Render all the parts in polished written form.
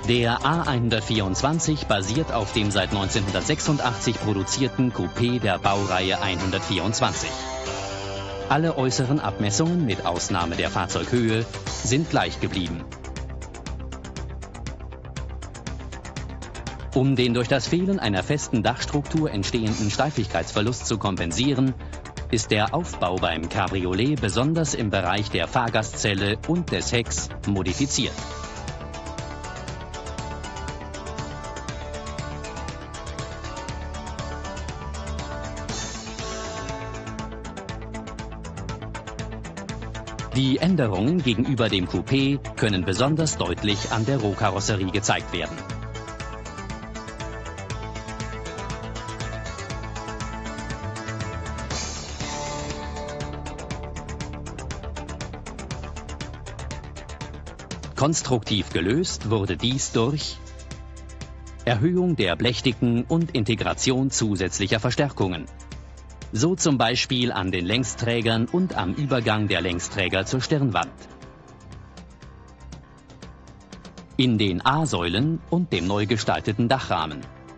Der A124 basiert auf dem seit 1986 produzierten Coupé der Baureihe 124. Alle äußeren Abmessungen, mit Ausnahme der Fahrzeughöhe, sind gleich geblieben. Um den durch das Fehlen einer festen Dachstruktur entstehenden Steifigkeitsverlust zu kompensieren, ist der Aufbau beim Cabriolet besonders im Bereich der Fahrgastzelle und des Hecks modifiziert. Die Änderungen gegenüber dem Coupé können besonders deutlich an der Rohkarosserie gezeigt werden. Konstruktiv gelöst wurde dies durch Erhöhung der Blechdicken und Integration zusätzlicher Verstärkungen. So zum Beispiel an den Längsträgern und am Übergang der Längsträger zur Stirnwand. In den A-Säulen und dem neu gestalteten Dachrahmen.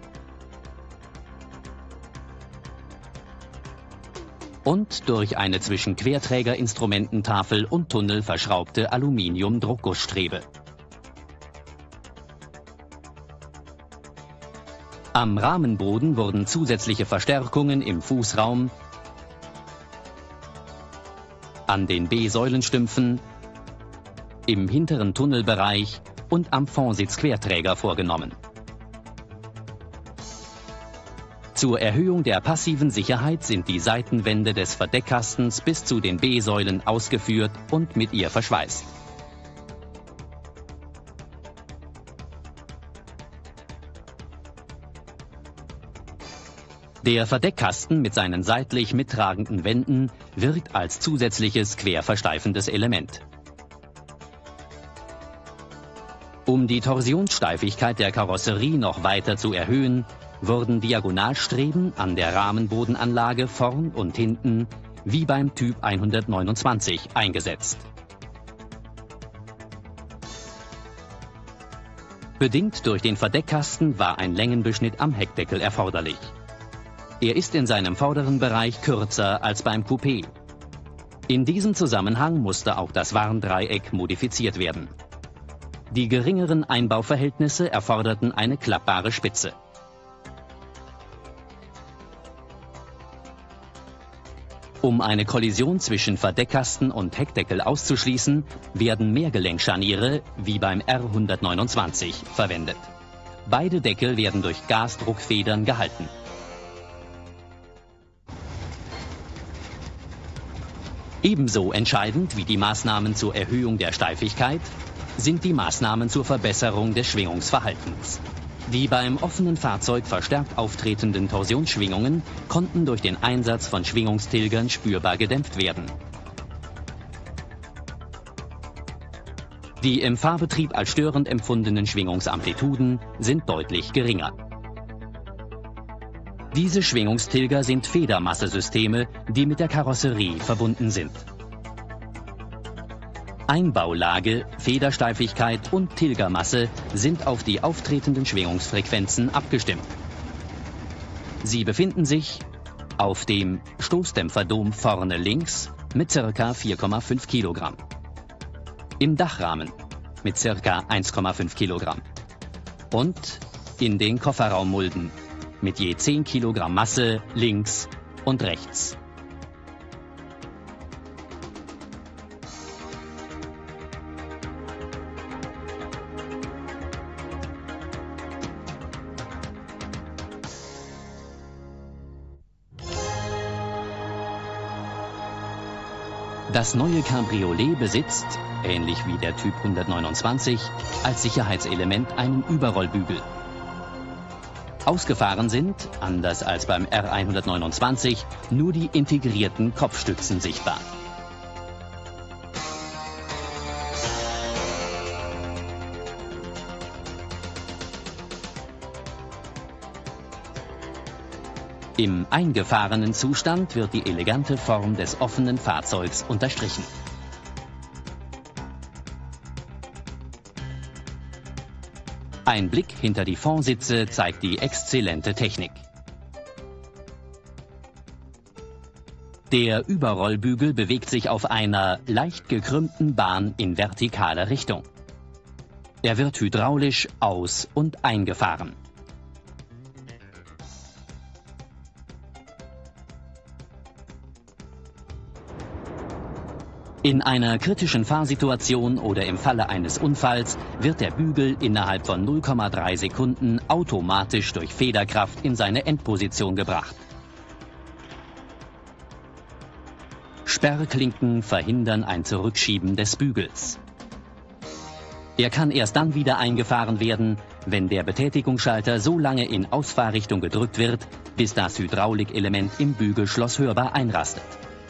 Und durch eine zwischen Querträgerinstrumententafel und Tunnel verschraubte Aluminium-Druckgussstrebe. Am Rahmenboden wurden zusätzliche Verstärkungen im Fußraum, an den B-Säulenstümpfen, im hinteren Tunnelbereich und am Fondsitzquerträger vorgenommen. Zur Erhöhung der passiven Sicherheit sind die Seitenwände des Verdeckkastens bis zu den B-Säulen ausgeführt und mit ihr verschweißt. Der Verdeckkasten mit seinen seitlich mittragenden Wänden wirkt als zusätzliches querversteifendes Element. Um die Torsionssteifigkeit der Karosserie noch weiter zu erhöhen, wurden Diagonalstreben an der Rahmenbodenanlage vorn und hinten wie beim Typ 129 eingesetzt. Bedingt durch den Verdeckkasten war ein Längenbeschnitt am Heckdeckel erforderlich. Er ist in seinem vorderen Bereich kürzer als beim Coupé. In diesem Zusammenhang musste auch das Warndreieck modifiziert werden. Die geringeren Einbauverhältnisse erforderten eine klappbare Spitze. Um eine Kollision zwischen Verdeckkasten und Heckdeckel auszuschließen, werden Mehrgelenkscharniere wie beim R129 verwendet. Beide Deckel werden durch Gasdruckfedern gehalten. Ebenso entscheidend wie die Maßnahmen zur Erhöhung der Steifigkeit sind die Maßnahmen zur Verbesserung des Schwingungsverhaltens. Die beim offenen Fahrzeug verstärkt auftretenden Torsionsschwingungen konnten durch den Einsatz von Schwingungstilgern spürbar gedämpft werden. Die im Fahrbetrieb als störend empfundenen Schwingungsamplituden sind deutlich geringer. Diese Schwingungstilger sind Federmassesysteme, die mit der Karosserie verbunden sind. Einbaulage, Federsteifigkeit und Tilgermasse sind auf die auftretenden Schwingungsfrequenzen abgestimmt. Sie befinden sich auf dem Stoßdämpferdom vorne links mit ca. 4,5 Kilogramm, im Dachrahmen mit ca. 1,5 Kilogramm und in den Kofferraummulden mit je 10 Kilogramm Masse links und rechts. Das neue Cabriolet besitzt, ähnlich wie der Typ 129, als Sicherheitselement einen Überrollbügel. Ausgefahren sind, anders als beim R129, nur die integrierten Kopfstützen sichtbar. Im eingefahrenen Zustand wird die elegante Form des offenen Fahrzeugs unterstrichen. Ein Blick hinter die Fondsitze zeigt die exzellente Technik. Der Überrollbügel bewegt sich auf einer leicht gekrümmten Bahn in vertikaler Richtung. Er wird hydraulisch aus- und eingefahren. In einer kritischen Fahrsituation oder im Falle eines Unfalls wird der Bügel innerhalb von 0,3 Sekunden automatisch durch Federkraft in seine Endposition gebracht. Sperrklinken verhindern ein Zurückschieben des Bügels. Er kann erst dann wieder eingefahren werden, wenn der Betätigungsschalter so lange in Ausfahrrichtung gedrückt wird, bis das Hydraulikelement im Bügelschloss hörbar einrastet.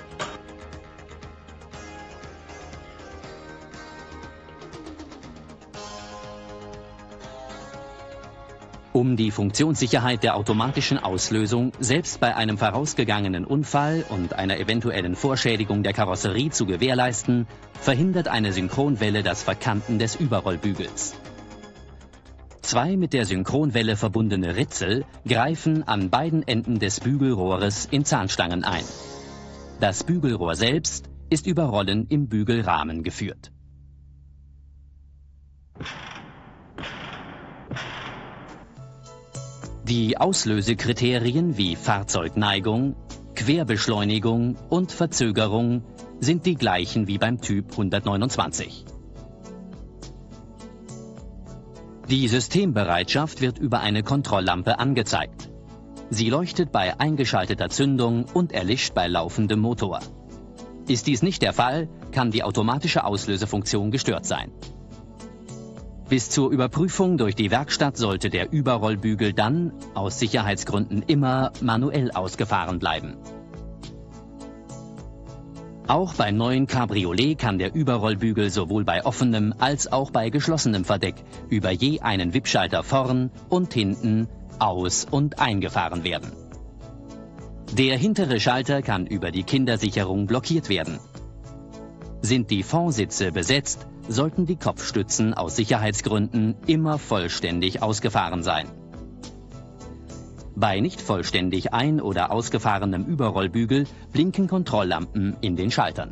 Um die Funktionssicherheit der automatischen Auslösung selbst bei einem vorausgegangenen Unfall und einer eventuellen Vorschädigung der Karosserie zu gewährleisten, verhindert eine Synchronwelle das Verkanten des Überrollbügels. Zwei mit der Synchronwelle verbundene Ritzel greifen an beiden Enden des Bügelrohres in Zahnstangen ein. Das Bügelrohr selbst ist über Rollen im Bügelrahmen geführt. Die Auslösekriterien wie Fahrzeugneigung, Querbeschleunigung und Verzögerung sind die gleichen wie beim Typ 129. Die Systembereitschaft wird über eine Kontrolllampe angezeigt. Sie leuchtet bei eingeschalteter Zündung und erlischt bei laufendem Motor. Ist dies nicht der Fall, kann die automatische Auslösefunktion gestört sein. Bis zur Überprüfung durch die Werkstatt sollte der Überrollbügel dann, aus Sicherheitsgründen immer, manuell ausgefahren bleiben. Auch beim neuen Cabriolet kann der Überrollbügel sowohl bei offenem als auch bei geschlossenem Verdeck über je einen Wippschalter vorn und hinten aus- und eingefahren werden. Der hintere Schalter kann über die Kindersicherung blockiert werden. Sind die Fondsitze besetzt, sollten die Kopfstützen aus Sicherheitsgründen immer vollständig ausgefahren sein. Bei nicht vollständig ein- oder ausgefahrenem Überrollbügel blinken Kontrolllampen in den Schaltern.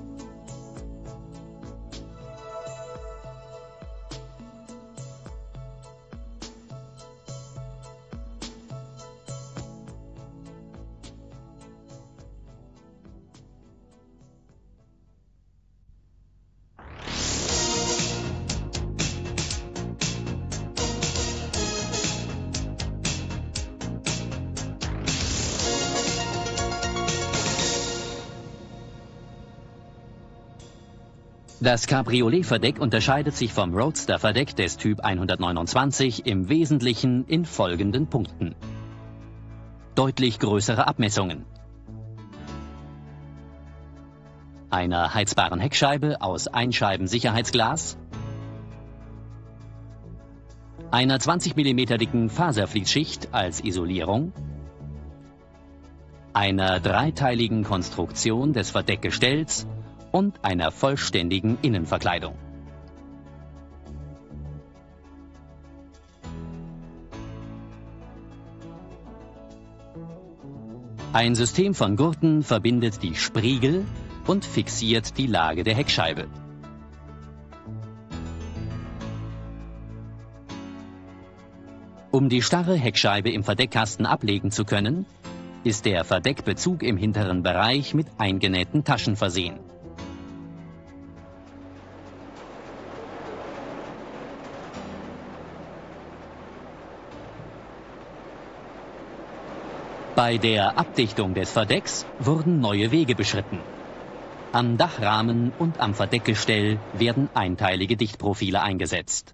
Das Cabriolet-Verdeck unterscheidet sich vom Roadster-Verdeck des Typ 129 im Wesentlichen in folgenden Punkten: deutlich größere Abmessungen, einer heizbaren Heckscheibe aus Einscheiben-Sicherheitsglas, einer 20 mm dicken Faserfließschicht als Isolierung, einer dreiteiligen Konstruktion des Verdeckgestells und einer vollständigen Innenverkleidung. Ein System von Gurten verbindet die Spriegel und fixiert die Lage der Heckscheibe. Um die starre Heckscheibe im Verdeckkasten ablegen zu können, ist der Verdeckbezug im hinteren Bereich mit eingenähten Taschen versehen. Bei der Abdichtung des Verdecks wurden neue Wege beschritten. Am Dachrahmen und am Verdeckgestell werden einteilige Dichtprofile eingesetzt.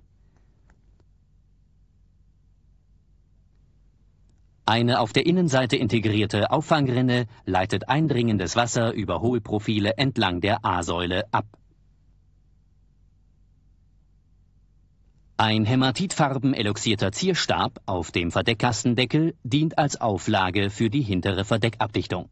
Eine auf der Innenseite integrierte Auffangrinne leitet eindringendes Wasser über Hohlprofile entlang der A-Säule ab. Ein hämatitfarben eloxierter Zierstab auf dem Verdeckkastendeckel dient als Auflage für die hintere Verdeckabdichtung.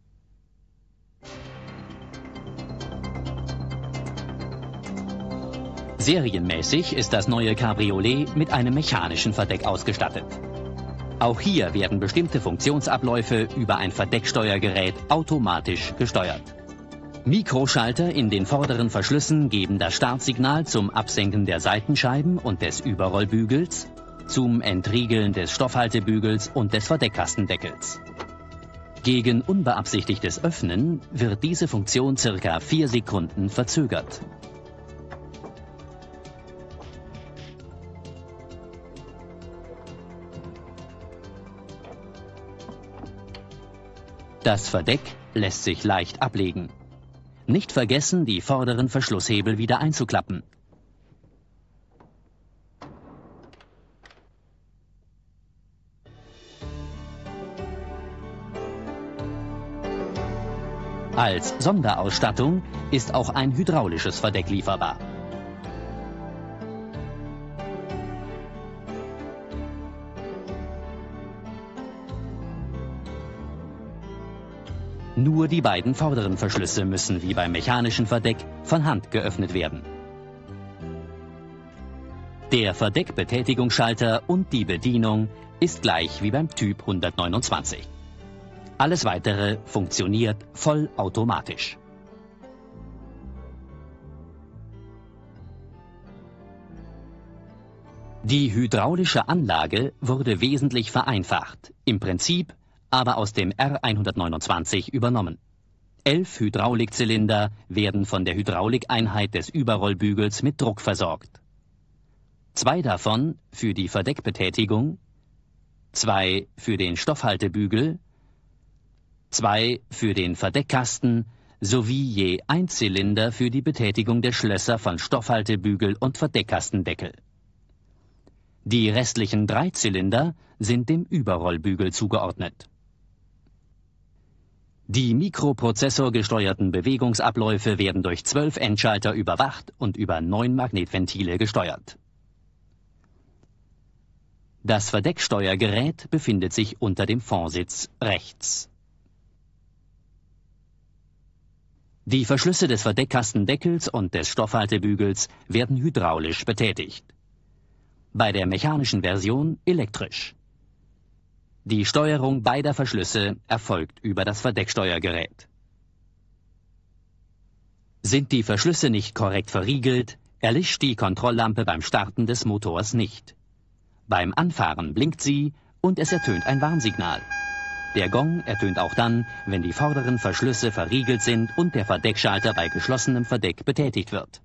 Serienmäßig ist das neue Cabriolet mit einem mechanischen Verdeck ausgestattet. Auch hier werden bestimmte Funktionsabläufe über ein Verdecksteuergerät automatisch gesteuert. Mikroschalter in den vorderen Verschlüssen geben das Startsignal zum Absenken der Seitenscheiben und des Überrollbügels, zum Entriegeln des Stoffhaltebügels und des Verdeckkastendeckels. Gegen unbeabsichtigtes Öffnen wird diese Funktion ca. 4 Sekunden verzögert. Das Verdeck lässt sich leicht ablegen. Nicht vergessen, die vorderen Verschlusshebel wieder einzuklappen. Als Sonderausstattung ist auch ein hydraulisches Verdeck lieferbar. Nur die beiden vorderen Verschlüsse müssen wie beim mechanischen Verdeck von Hand geöffnet werden. Der Verdeckbetätigungsschalter und die Bedienung ist gleich wie beim Typ 129. Alles Weitere funktioniert vollautomatisch. Die hydraulische Anlage wurde wesentlich vereinfacht, im Prinzip aber aus dem R129 übernommen. 11 Hydraulikzylinder werden von der Hydraulikeinheit des Überrollbügels mit Druck versorgt. 2 davon für die Verdeckbetätigung, 2 für den Stoffhaltebügel, 2 für den Verdeckkasten sowie je ein Zylinder für die Betätigung der Schlösser von Stoffhaltebügel und Verdeckkastendeckel. Die restlichen 3 Zylinder sind dem Überrollbügel zugeordnet. Die mikroprozessorgesteuerten Bewegungsabläufe werden durch 12 Endschalter überwacht und über 9 Magnetventile gesteuert. Das Verdecksteuergerät befindet sich unter dem Fondsitz rechts. Die Verschlüsse des Verdeckkastendeckels und des Stoffhaltebügels werden hydraulisch betätigt. Bei der mechanischen Version elektrisch. Die Steuerung beider Verschlüsse erfolgt über das Verdecksteuergerät. Sind die Verschlüsse nicht korrekt verriegelt, erlischt die Kontrolllampe beim Starten des Motors nicht. Beim Anfahren blinkt sie und es ertönt ein Warnsignal. Der Gong ertönt auch dann, wenn die vorderen Verschlüsse verriegelt sind und der Verdeckschalter bei geschlossenem Verdeck betätigt wird.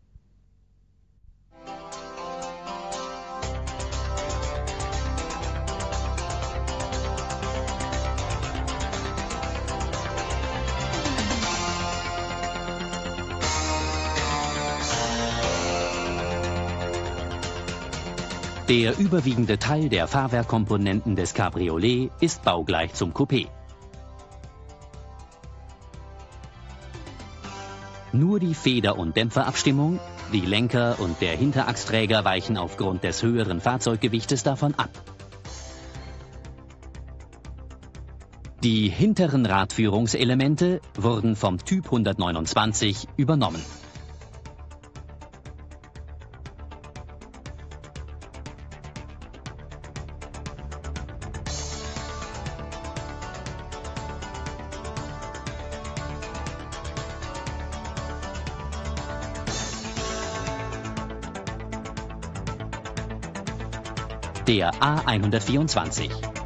Der überwiegende Teil der Fahrwerkkomponenten des Cabriolet ist baugleich zum Coupé. Nur die Feder- und Dämpferabstimmung, die Lenker und der Hinterachsträger weichen aufgrund des höheren Fahrzeuggewichtes davon ab. Die hinteren Radführungselemente wurden vom Typ 129 übernommen. Der A124.